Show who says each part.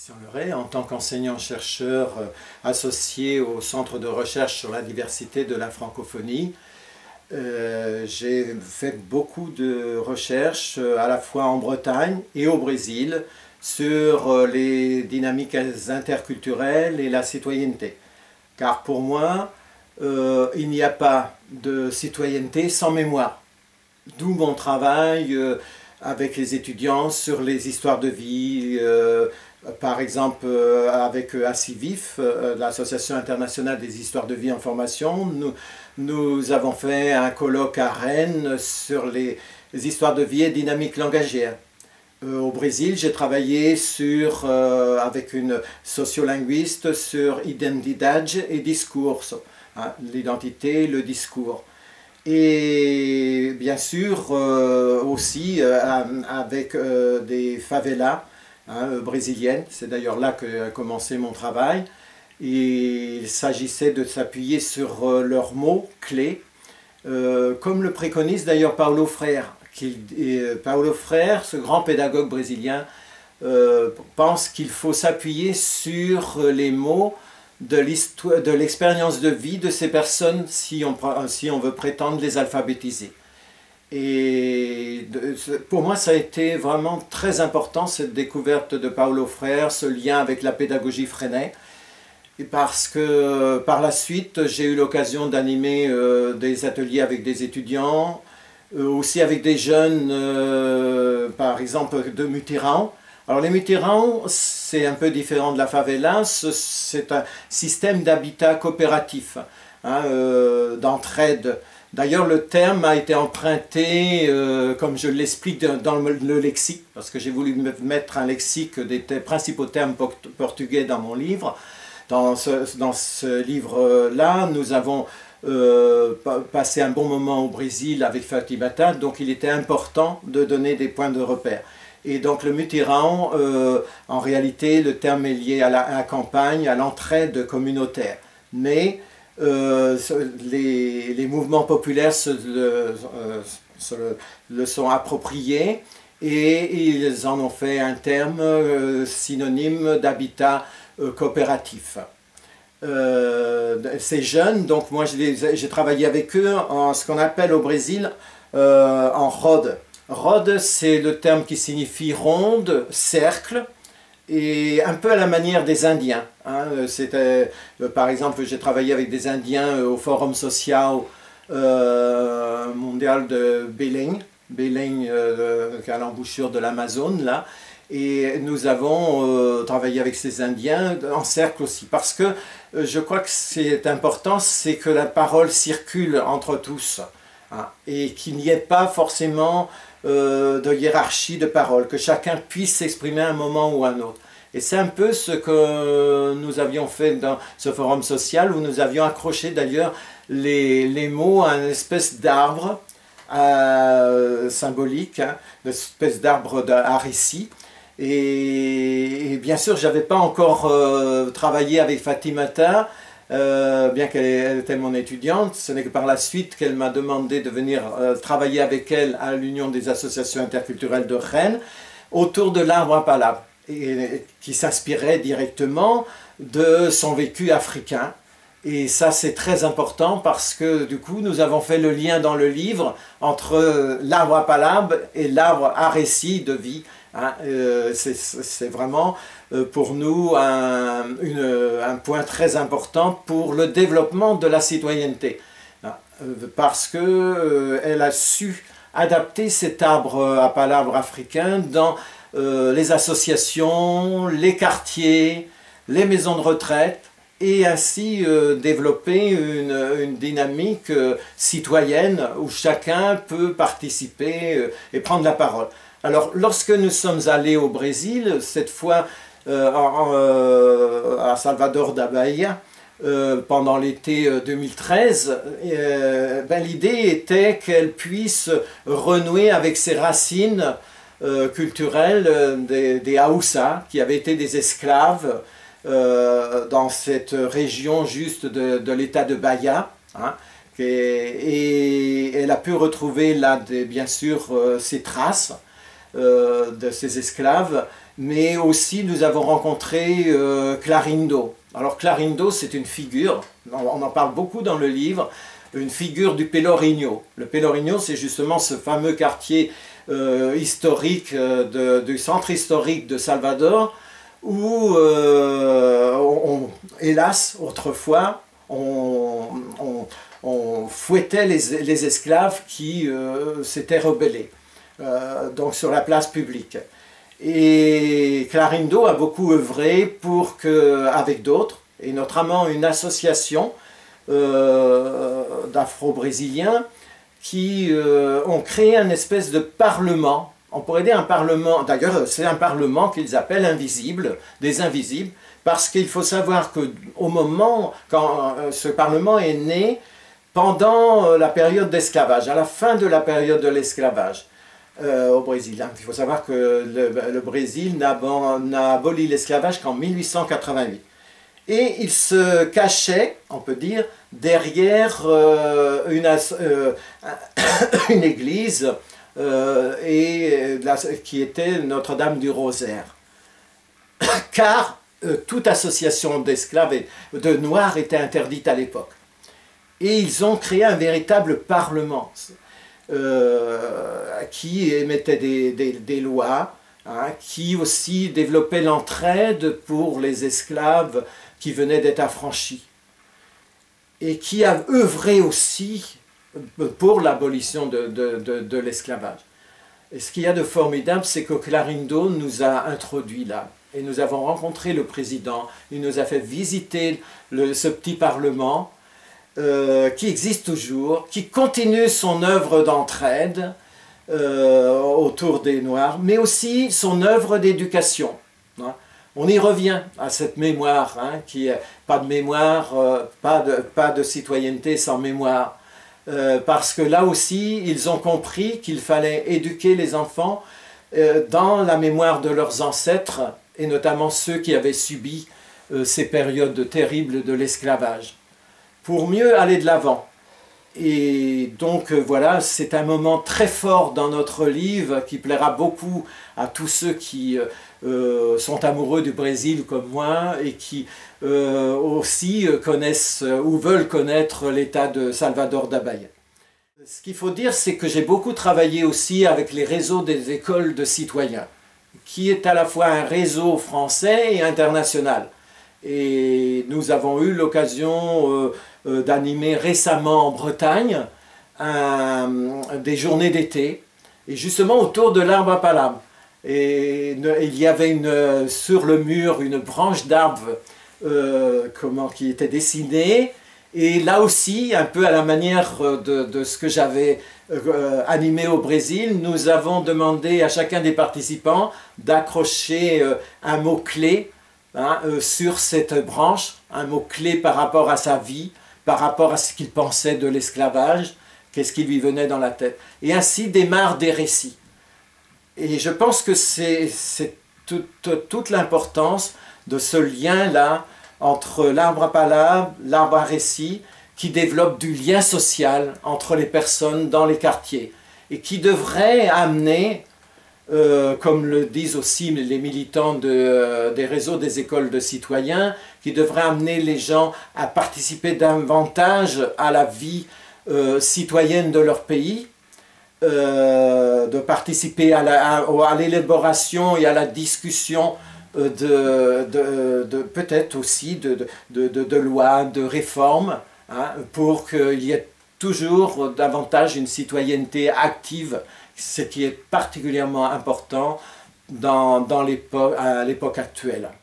Speaker 1: Christian Leray, en tant qu'enseignant-chercheur associé au Centre de recherche sur la diversité de la francophonie. J'ai fait beaucoup de recherches à la fois en Bretagne et au Brésil sur les dynamiques interculturelles et la citoyenneté. Car pour moi, il n'y a pas de citoyenneté sans mémoire. D'où mon travail avec les étudiants sur les histoires de vie, par exemple avec ACIVIF, l'Association internationale des histoires de vie en formation. Nous avons fait un colloque à Rennes sur les histoires de vie et dynamiques langagières. Au Brésil, j'ai travaillé avec une sociolinguiste sur identidade et discours, hein, l'identité, le discours. Et bien sûr aussi avec des favelas brésiliennes, c'est d'ailleurs là que a commencé mon travail. Et il s'agissait de s'appuyer sur leurs mots clés, comme le préconise d'ailleurs Paulo Freire. Paulo Freire, ce grand pédagogue brésilien, pense qu'il faut s'appuyer sur les mots de l'expérience de vie de ces personnes si on veut prétendre les alphabétiser. Et pour moi, ça a été vraiment très important, cette découverte de Paulo Freire, ce lien avec la pédagogie Freinet. Et parce que par la suite, j'ai eu l'occasion d'animer des ateliers avec des étudiants, aussi avec des jeunes, par exemple de Mutirão. Alors les Mutirão, c'est un peu différent de la favela, c'est un système d'habitat coopératif, hein, d'entraide. D'ailleurs le terme a été emprunté, comme je l'explique dans le lexique, parce que j'ai voulu mettre un lexique des principaux termes portugais dans mon livre. Dans ce livre-là, nous avons passé un bon moment au Brésil avec Fatimata, donc il était important de donner des points de repère. Et donc le Mutirão, en réalité, le terme est lié à la campagne, à l'entraide communautaire. Mais les mouvements populaires le sont appropriés et ils en ont fait un terme synonyme d'habitat coopératif. Ces jeunes, donc moi j'ai travaillé avec eux en ce qu'on appelle au Brésil en roda. Roda, c'est le terme qui signifie ronde, cercle, et un peu à la manière des Indiens. Hein. Par exemple, j'ai travaillé avec des Indiens au Forum Social Mondial de Belém, à l'embouchure de l'Amazone, là. Et nous avons travaillé avec ces Indiens en cercle aussi. Parce que je crois que c'est important, c'est que la parole circule entre tous. Hein, et qu'il n'y ait pas forcément de hiérarchie de parole, que chacun puisse s'exprimer à un moment ou à un autre. Et c'est un peu ce que nous avions fait dans ce forum social, où nous avions accroché d'ailleurs les mots à une espèce d'arbre symbolique, hein, une espèce d'arbre à récit. Et bien sûr, je n'avais pas encore travaillé avec Fatimata, bien qu'elle était mon étudiante. Ce n'est que par la suite qu'elle m'a demandé de venir travailler avec elle à l'Union des associations interculturelles de Rennes, autour de l'arbre à palabre, qui s'inspirait directement de son vécu africain. Et ça, c'est très important parce que du coup, nous avons fait le lien dans le livre entre l'arbre à palabre et l'arbre à récit de vie. Hein, c'est vraiment pour nous un point très important pour le développement de la citoyenneté, hein, parce qu'elle a su adapter cet arbre à palabre africain dans les associations, les quartiers, les maisons de retraite, et ainsi développer une dynamique citoyenne où chacun peut participer et prendre la parole. Alors, lorsque nous sommes allés au Brésil, cette fois à Salvador da Bahia, pendant l'été 2013, l'idée était qu'elle puisse renouer avec ses racines culturelles des Haoussa, qui avaient été des esclaves dans cette région juste de l'état de Bahia. Hein, et elle a pu retrouver là, bien sûr, ses traces. de ces esclaves, mais aussi nous avons rencontré Clarindo. Alors Clarindo, c'est une figure, on en parle beaucoup dans le livre, une figure du Pelourinho. Le Pelourinho, c'est justement ce fameux quartier historique du centre historique de Salvador, où, hélas, autrefois, on fouettait les esclaves qui s'étaient rebellés, donc sur la place publique. Et Clarindo a beaucoup œuvré pour que, avec d'autres, et notamment une association d'Afro-Brésiliens qui ont créé un espèce de parlement. On pourrait dire un parlement, d'ailleurs c'est un parlement qu'ils appellent invisible, des invisibles, parce qu'il faut savoir qu'au moment, quand ce parlement est né, pendant la période d'esclavage, à la fin de la période de l'esclavage au Brésil. Il faut savoir que le Brésil n'a aboli l'esclavage qu'en 1888. Et il se cachait, on peut dire, derrière une église qui était Notre-Dame du Rosaire. Car toute association d'esclaves et de noirs était interdite à l'époque. Et ils ont créé un véritable parlement qui émettait des lois, hein, qui aussi développait l'entraide pour les esclaves qui venaient d'être affranchis. Et qui a œuvré aussi pour l'abolition de l'esclavage. Et ce qu'il y a de formidable, c'est que Clarindo nous a introduits là. Et nous avons rencontré le président, il nous a fait visiter ce petit parlement qui existe toujours, qui continue son œuvre d'entraide autour des Noirs, mais aussi son œuvre d'éducation. Hein. On y revient à cette mémoire, hein, qui est pas de mémoire, pas de citoyenneté sans mémoire. Parce que là aussi, ils ont compris qu'il fallait éduquer les enfants dans la mémoire de leurs ancêtres, et notamment ceux qui avaient subi ces périodes terribles de l'esclavage, pour mieux aller de l'avant. Et donc voilà, c'est un moment très fort dans notre livre qui plaira beaucoup à tous ceux qui sont amoureux du Brésil comme moi et qui aussi connaissent ou veulent connaître l'état de Salvador da Bahia. Ce qu'il faut dire, c'est que j'ai beaucoup travaillé aussi avec les réseaux des écoles de citoyens, qui est à la fois un réseau français et international. Et nous avons eu l'occasion d'animer récemment en Bretagne des journées d'été, et justement autour de l'arbre à palabre. Et il y avait sur le mur une branche d'arbre qui était dessinée, et là aussi, un peu à la manière de ce que j'avais animé au Brésil, nous avons demandé à chacun des participants d'accrocher un mot-clé, hein, sur cette branche, un mot-clé par rapport à sa vie, par rapport à ce qu'il pensait de l'esclavage, qu'est-ce qui lui venait dans la tête. Et ainsi démarrent des récits. Et je pense que c'est toute l'importance de ce lien-là entre l'arbre à palabre, l'arbre à récit, qui développe du lien social entre les personnes dans les quartiers, et qui devrait amener, comme le disent aussi les militants des réseaux des écoles de citoyens, qui devrait amener les gens à participer davantage à la vie citoyenne de leur pays, de participer à l'élaboration et à la discussion peut-être aussi de lois, de réformes, hein, pour qu'il y ait toujours davantage une citoyenneté active, ce qui est particulièrement important à l'époque actuelle.